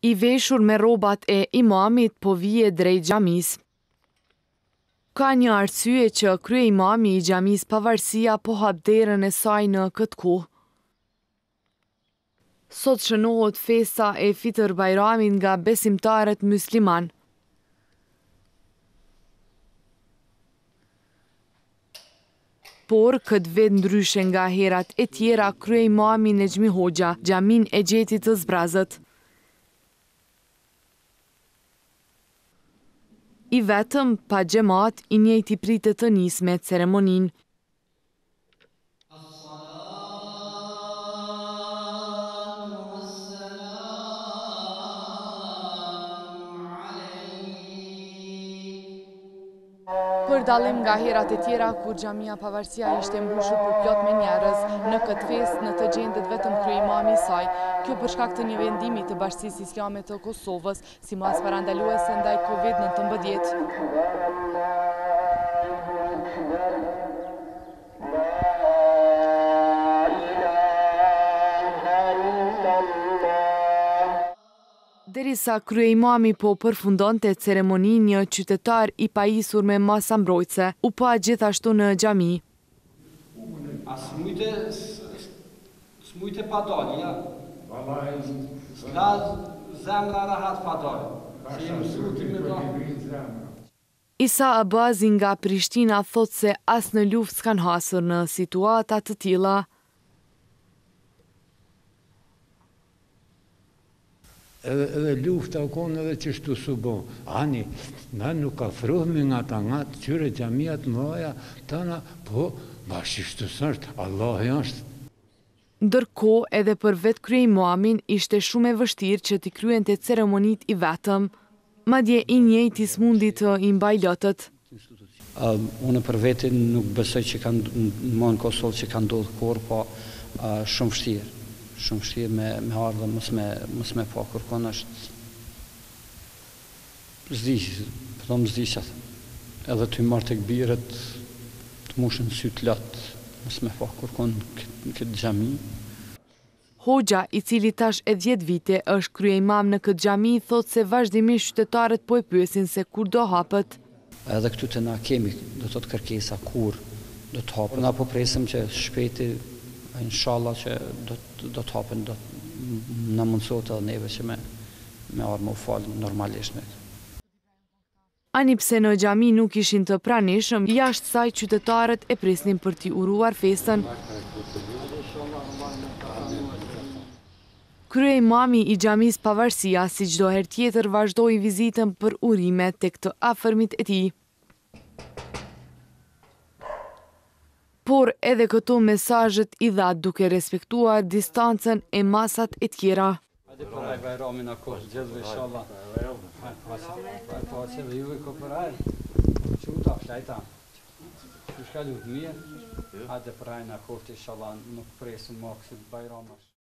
I veshur me rrobat e imamit po vije drejt xhamisë. Ka një arsye që kryeimami i xhamisë Pavarësia po hap derën e saj në këtë kohë. Sot shënohet festa e Fitër Bajramit nga besimtarët musliman. Por këtë vit ndryshe nga herat e tjera, kryeimami Nexhmi Hoxha xhamin e gjeti të zbrazët. I vetëm pa xhamat, i njëjti pritet të nisë me ceremoninë. Për dallim nga herat e tjera, kur xhamia Pavarësia ishte mbushur përplot me njerëz, në këtë festë në të gjendet vetëm kryeimami i saj. Kjo për shkak të një vendimi të Bashkisë Islame të Kosovës, si masë parandaluese ndaj COVID-19. Derisa kryeimami po përfundonte ceremoninë, një qytetar i pajisur me masa mbrojtëse u pa gjithashtu në xhami. S'mujte pa dalë, ja. S'ka zemra rahat pa dalë. Isa Abazi nga Prishtina thot se as në luftë s'kan hasur në situata të tilla. Edhe lufta u konë edhe qështu su bo. Ani, na nuk ka frohme nga të qyre xhamiat mëdha tana, po bashkështës është, Allah është. Ndërkohë, edhe për vetë kryeimamën ishte shumë e vështirë që t'i kryente ceremonit i vetëm, madje i njëjti s'mundi të i mbaj lotët. Unë për vete nuk besoj që në Kosovë që ka ndodhë kur, po shumë vështirë. Shumë vështirë me ardhe, mos me po kërkon është zdishat. Edhe të i marrë të këbirët, të mushën sy të latë, mos me po kërkon në këtë xhami. Hoxha, i cili tash e 10 vite është kryeimam në këtë xhami, thot se vazhdimisht qytetarët po e pyesin se kur do hapet. Edhe këtu të na kemi, do të kërkesa kur do të hapet. Na po presim që shpejti, inshallah që do të hapen, do në mundësot edhe neve që me arë më u falë normalisht me. Ani pse në xhami nuk ishin të pranishëm, jashtë saj qytetarët e prisnin për t'i uruar festën. Kryeimami i xhamisë Pavarësia, si çdo herë tjetër, vazhdoi vizitën për urime tek të afërmit e tij. Por edhe këto mesazhet i dha duke respektuar distancën e masat e tjera. Hajde përaj Bajramin a kohë, gjithve inshallah. Hajde dhe juve ko përaj. Që u ta flajta. Që shka lutë mirë. Hajde përaj në kohë, inshallah, nuk presu më kësit Bajramash.